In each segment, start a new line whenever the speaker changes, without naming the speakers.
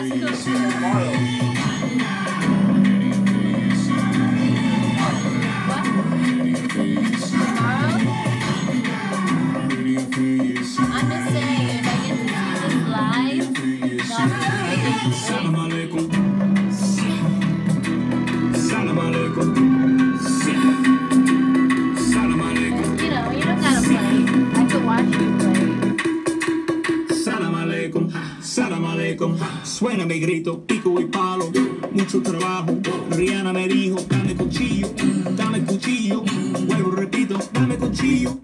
West Coast tomorrow. What? Tomorrow? I'm just saying, if I get to see this live, that's
Salam alaikum. Salam alaikum. Salam alaikum.
you know, you don't gotta play. I could watch you play.
Salam alaikum. Salam alaikum. Suena mi grito, pico y palo. Mucho trabajo. Rihanna me dijo, dame cuchillo, dame cuchillo. Vuelvo, repito, dame cuchillo.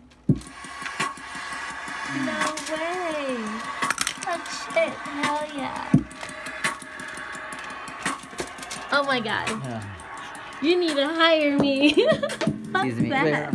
No way. Oh shit, hell yeah. Oh my god. You need to hire me. Fuck
Excuse me.
that.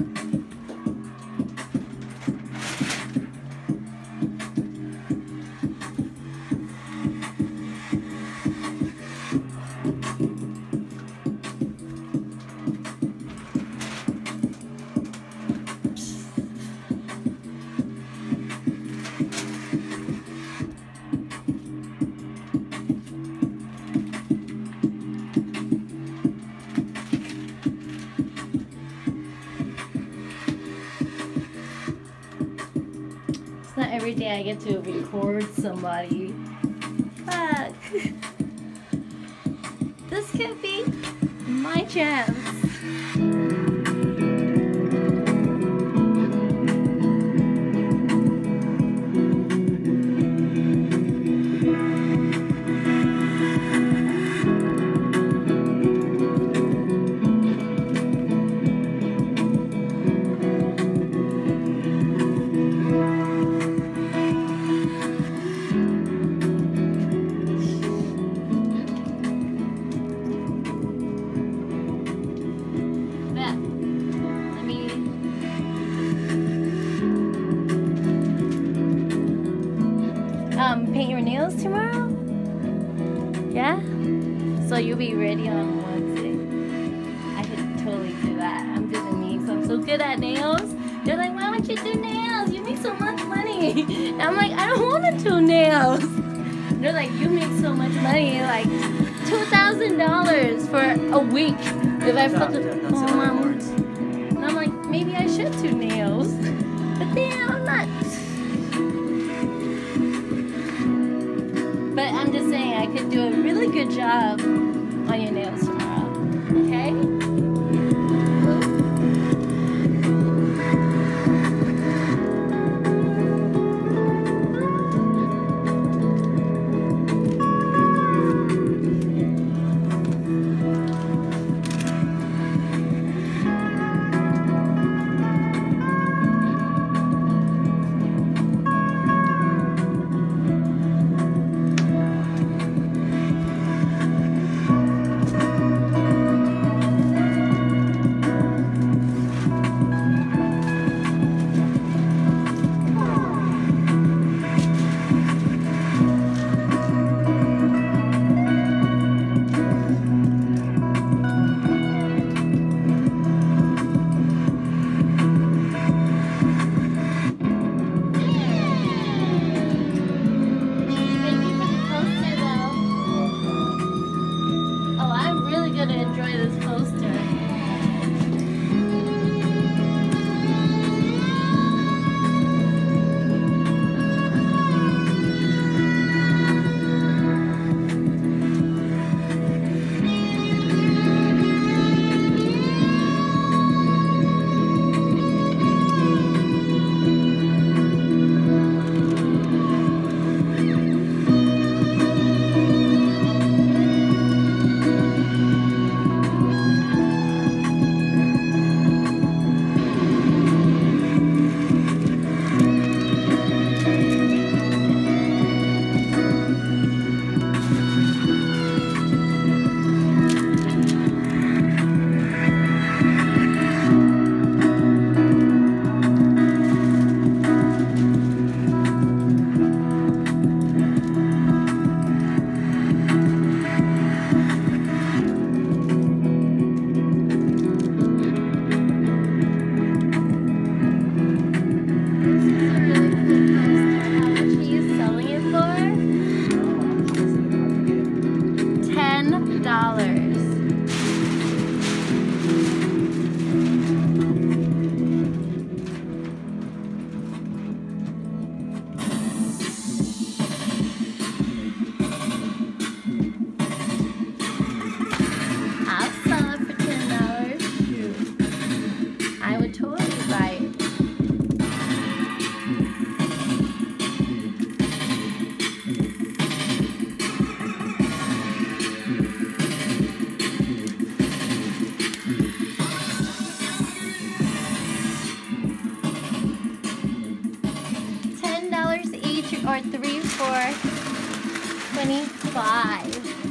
It's not every day I get to record somebody. Fuck. This could be my chance. Bet. Let me. Paint your nails tomorrow? Yeah? So you'll be ready on Wednesday. I could totally do that. I'm doing nails. I'm so good at nails. They're like, why don't you do nails? You make so much money. And I'm like, I don't want to do nails. They're like, you make so much money, like $2,000 for a week. If I flip it
That's how it works.
and I'm like, maybe I should do nails. But then I'm not. But I'm just saying I could do a really good job on your nails tomorrow. Okay? 24, 25.